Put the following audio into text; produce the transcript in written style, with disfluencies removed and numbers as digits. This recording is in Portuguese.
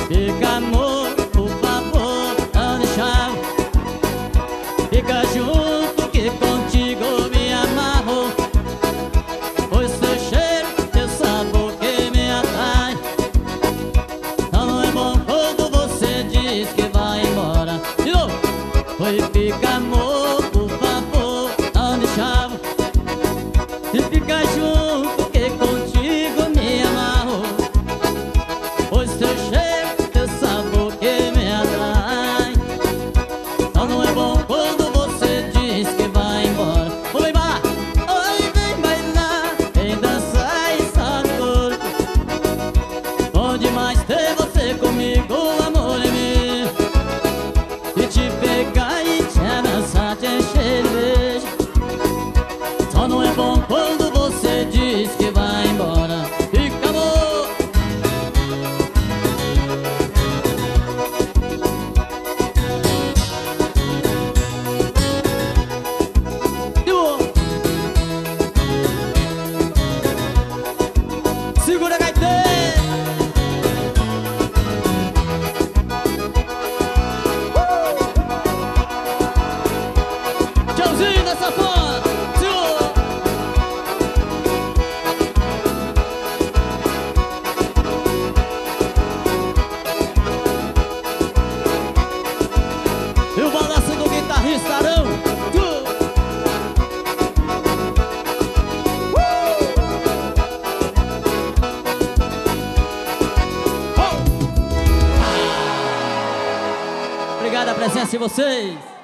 Fica, amor, por favor, não deixar. Fica junto que contigo me amarro. Pois seu cheiro, teu sabor que me atrai. Não é bom quando você diz que vai embora. De novo. Oi, fica, amor, por favor, não deixar. E fica junto que contigo me amarro. Pois teu cheiro, teu sabor que me atrai. Não é bom quando você diz que vai embora. Oi, bailar, oi, vem bailar, vem dançar e só no corpo. Bom demais ter você comigo, amor em mim. E te pegar e te abraçar, te encher de beijo. Só não é bom quando você diz que vai embora. Fica, amor. Segura a gaiteira. Tchauzinho da safona. E o balanço do guitarrista Arão. Obrigado a presença de vocês.